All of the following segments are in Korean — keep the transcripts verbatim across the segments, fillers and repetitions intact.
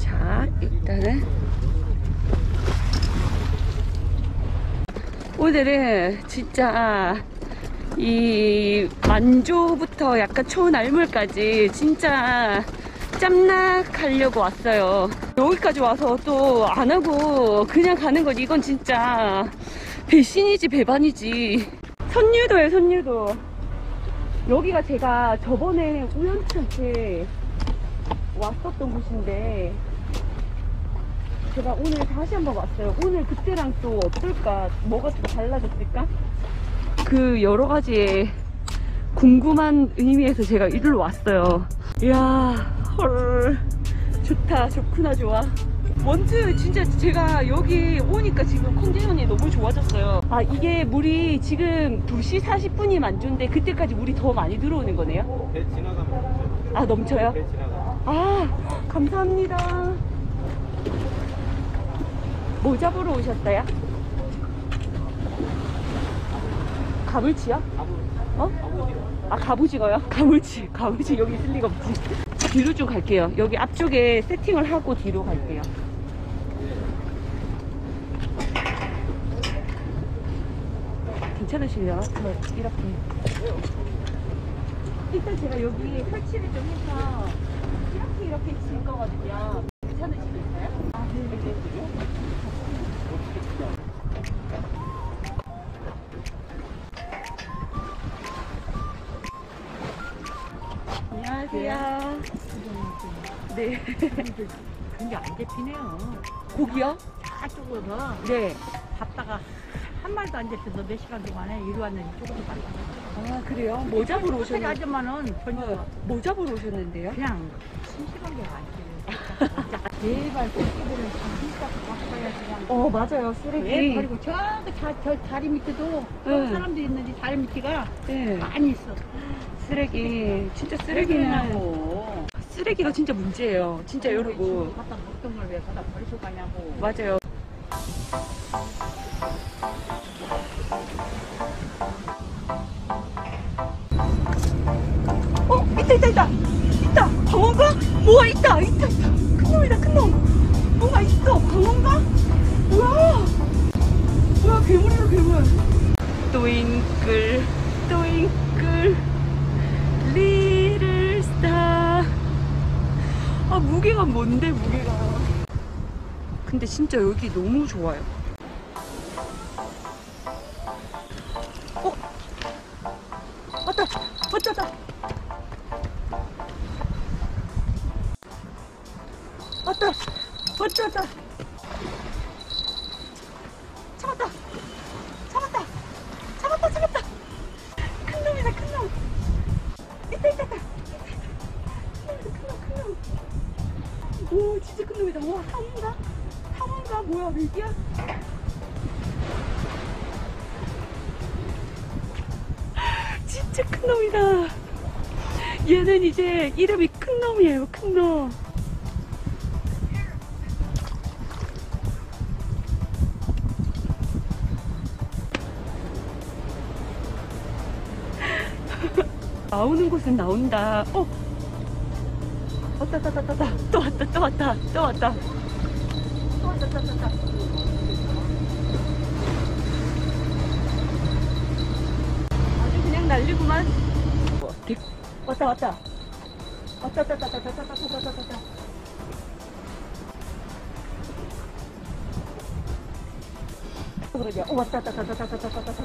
자, 일단은 오늘은 진짜 이 만조부터 약간 초날물까지 진짜 짬낙하려고 왔어요. 여기까지 와서 또 안 하고 그냥 가는 건 이건 진짜 배신이지 배반이지. 선유도예요, 선유도. 여기가 제가 저번에 우연찮게 왔었던 곳인데 제가 오늘 다시 한번 왔어요. 오늘 그때랑 또 어떨까? 뭐가 좀 달라졌을까? 그 여러 가지의 궁금한 의미에서 제가 이리로 왔어요. 이야, 헐, 좋다, 좋구나, 좋아. 원주 진짜 제가 여기 오니까 지금 컨디션이 너무 좋아졌어요. 아, 이게 물이 지금 두 시 사십 분이 만조인데 그때까지 물이 더 많이 들어오는 거네요? 배 지나가면 넘쳐요. 아, 넘쳐요? 배 지나가면. 아, 감사합니다. 뭐 잡으러 오셨어요? 가물치요? 어? 아, 갑오징어요? 가물치, 가물치 여기 있을 리가 없지. 뒤로 좀 갈게요. 여기 앞쪽에 세팅을 하고 뒤로 갈게요. 괜찮으시려나? 저 이렇게. 일단 제가 여기 설치를 좀 해서 이렇게 이렇게 질 거거든요. 괜찮으시겠어요? 아, 네, 네, 네. 안녕하세요. 네. 근데 안 잡히네요. 고기요? 저쪽으로서 네. 갔다가 한 마리도 안 잡혀서 몇 시간 동안에 이리 왔는데 조금 갔다가. 아, 그래요? 뭐 잡으러 호텔 오셨는데? 아줌마는 전혀 뭐 잡으러 오셨는데요? 그냥 심심한 게 많지. 제발 새끼들은 진짜 바꿔야 그냥. 어, 맞아요. 왜 쓰레기. 버리고 저기 다, 저 다리 밑에도 응. 사람도 있는데 다리 밑에가 네. 많이 있어. 쓰레기. 진짜 쓰레기는 쓰레기는. 하고. 쓰레기가 진짜 문제예요. 진짜 여러분. 갖다 먹던 걸 왜 갖다 버리고 가냐고. 맞아요. 어, 있다, 있다, 있다. 있다. 방어인가? 뭐가 있다, 있다, 있다. 큰 놈이다, 큰 놈. 뭐가 있어. 방어인가? 우와. 우와, 괴물이다, 괴물. 또잉글, 또잉글, 리를 스타. 아, 무게가 뭔데, 무게가. 근데 진짜 여기 너무 좋아요. 어? 왔다! 왔다! 왔다! 왔다! 왔다! 왔다! 잡았다! 잡았다! 잡았다! 잡았다! 큰 놈이다, 큰 놈! 있다, 있다, 있다! 큰 놈, 큰 놈! 오, 진짜 큰 놈이다. 와, 상어인가? 상어인가? 뭐야, 애기야? 진짜 큰 놈이다. 얘는 이제 이름이 큰 놈이에요, 큰 놈. 나오는 곳은 나온다. 어? 왔다, 왔다, 왔다, 왔다. 또 왔다, 또 왔다, 또 왔다. 또 왔다, 또 왔다, 또 왔다. 아주 그냥 난리구만. 왔다, 왔다. 왔다, 왔다, 왔다, 왔다, 왔다, 왔다, 왔다, 왔다. 그러죠. 어, 왔다, 왔다, 왔다, 왔다, 왔다, 왔다.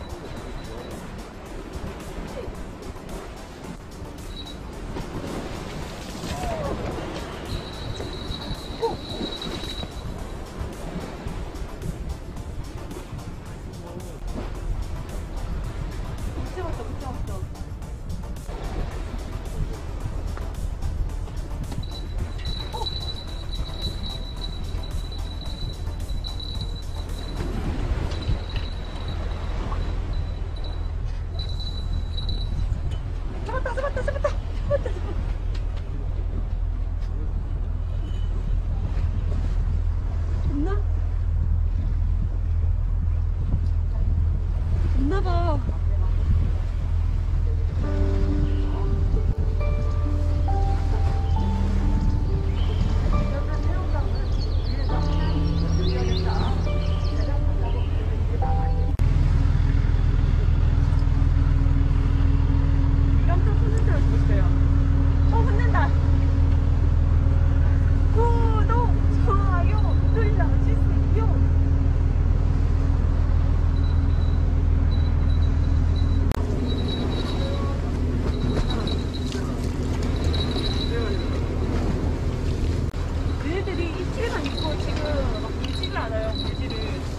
이거 지금 막 물지를 않아요, 물지를.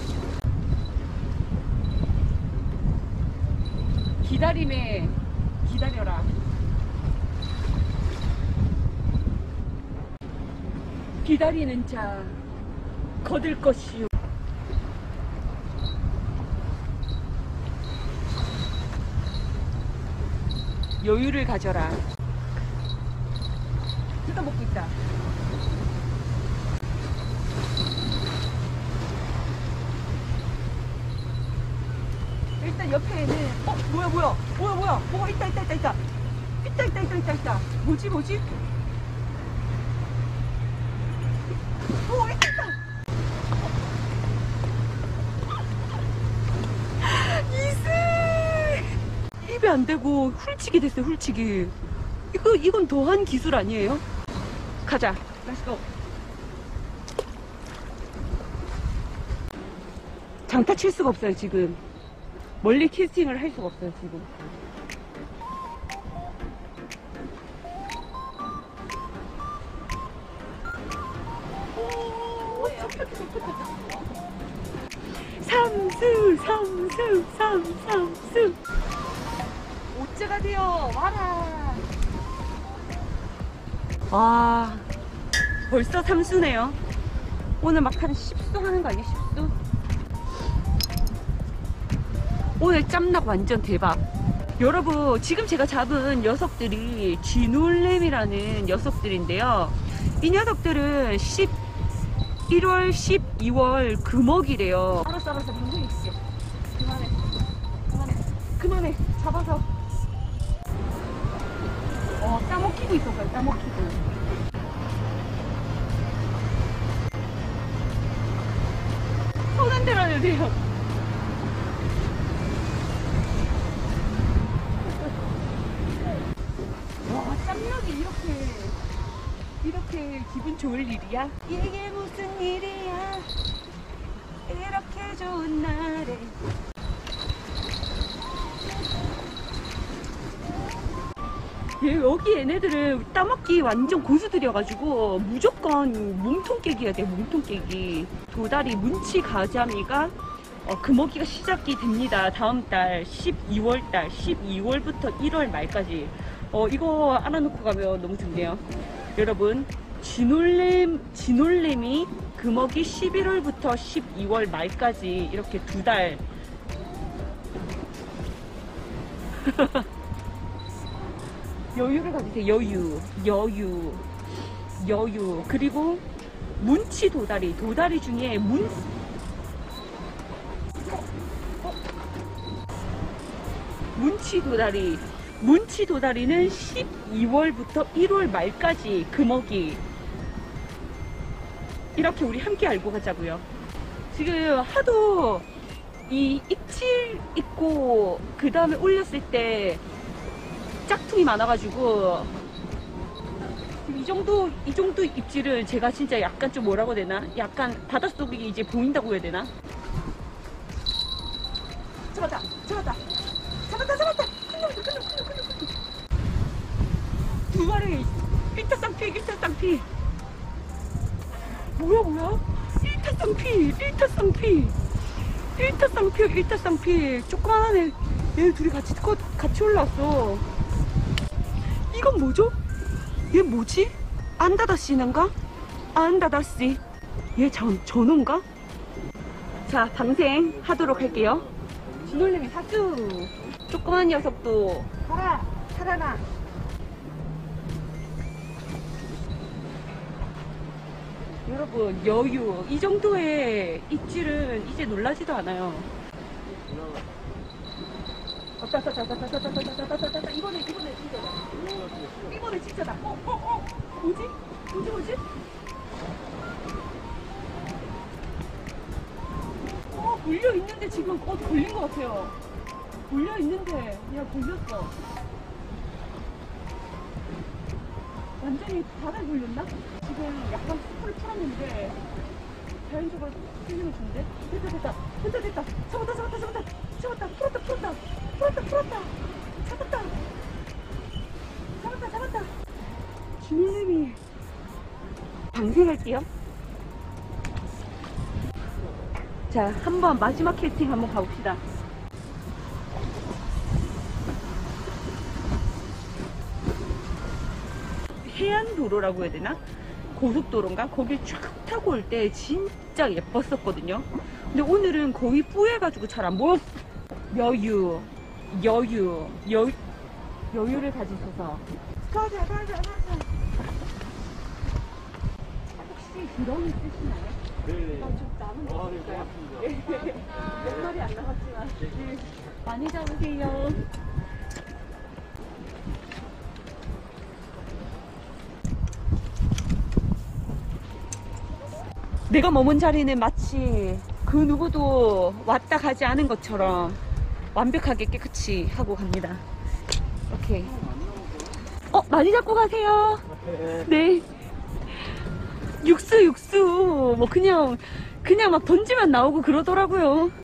기다림에 기다려라. 기다리는 자 거들 것이요. 여유를 가져라. 뜯어먹고 있다. 일단 옆에는 어 뭐야 뭐야 뭐야 뭐야 뭐가 있다 있다 있다 있다 있다 있다 있다 있다 있다 뭐지 뭐지 어 있다 있다 이슬 입에 안 대고 훌치기 됐어요. 훌치기. 이거 이건 더한 기술 아니에요? 가자. 렛츠고. 장타 칠 수가 없어요 지금. 멀리 캐스팅을 할 수가 없어요 지금. 삼수 삼수 삼 삼수 오째가 되어 와라. 와 벌써 삼수네요. 오늘 막 한 십 수 하는 거 아니야? 십 수? 오늘 짬락 완전 대박. 여러분 지금 제가 잡은 녀석들이 쥐놀렘이라는 녀석들인데요. 이 녀석들은 십일월 십이월 금어기래요. 알았어 알았어 방송이 있을게. 그만해 그만해 그만해. 잡아서 어 따먹히고 있었어요. 따먹히고. 손 흔들어야 돼요. 와 짬락이 이렇게 이렇게 기분 좋을 일이야? 이게 무슨 일이야? 이렇게 좋은 날에. 얘, 여기 얘네들은 따먹기 완전 고수들이어가지고 무조건 몸통 깨기 해야 돼. 몸통 깨기. 도다리 문치 가자미가 어, 금어기가 시작이 됩니다. 다음 달 십이월 달 십이월부터 일월 말까지. 어 이거 알아놓고 가면 너무 좋네요. 여러분 쥐놀렘 쥐놀렘이 금어기 십일월부터 십이월 말까지 이렇게 두 달 여유를 가지세요. 여유 여유 여유. 그리고 문치 도다리 도다리 중에 문 문치 도다리 문치 도다리는 십이월부터 일월 말까지 금어기. 이렇게 우리 함께 알고 가자고요. 지금 하도 이 입질 있고 그 다음에 올렸을 때 짝퉁이 많아가지고 이 정도 이 정도 입질은 제가 진짜 약간 좀 뭐라고 해야 되나? 약간 바닷속이 이제 보인다고 해야 되나? 잡았다 잡았다 잡았다 잡았다. 두 마리 일 타 쌍피 일 타 쌍피. 뭐야 뭐야 일 타 쌍피 일 타 쌍피 일 타 쌍피 일 타 쌍피. 조그만하네. 얘 둘이 같이 같이 올라왔어. 이건 뭐죠? 얘 뭐지? 안다다씨는가? 안다다씨. 얘 전, 전어인가? 자 방생 하도록 할게요. 쥐놀렘이 사수. 조그만 녀석도 가라 살아라. 여러분 여유. 이 정도의 입질은 이제 놀라지도 않아요. 왔다 왔다 왔다 왔다 왔다 왔다 왔다 왔다. 이번에 이번에 진짜다. 이번에 진짜다. 어 어 어 뭐지 뭐지 뭐지? 어 물려 있는데 지금 어 걸린 것 같아요. 물려 있는데 그냥 걸렸어. 완전히 바닥에 걸렸나? 지금 약간 스프를 풀었는데 자연적으로 풀리는 중인데? 됐다 됐다 됐다 됐다. 잡았다 잡았다 잡았다 잡았다. 풀었다 풀었다 풀었다 풀었다. 잡았다 잡았다 잡았다. 쥐놀렘이 방생할게요. 자, 한번 마지막 캐스팅 한번 가봅시다. 해안도로라고 해야 되나? 고속도로인가? 거길 쫙 타고 올 때 진짜 예뻤었거든요. 근데 오늘은 거의 뿌해가지고 잘 안 보여. 여유, 여유, 여, 여유를 가지셔서. 가자, 가자, 가자. 혹시 드럼 있으시나요? 네. 아, 좀 남은 거 아, 네, 있을까요? 고맙습니다. 몇 마리 안 나갔지만. 네. 많이 잡으세요. 내가 머문 자리는 마치 그 누구도 왔다 가지 않은 것처럼 완벽하게 깨끗이 하고 갑니다. 오케이. 어, 많이 잡고 가세요. 네. 육수, 육수. 뭐 그냥, 그냥 막 던지면 나오고 그러더라고요.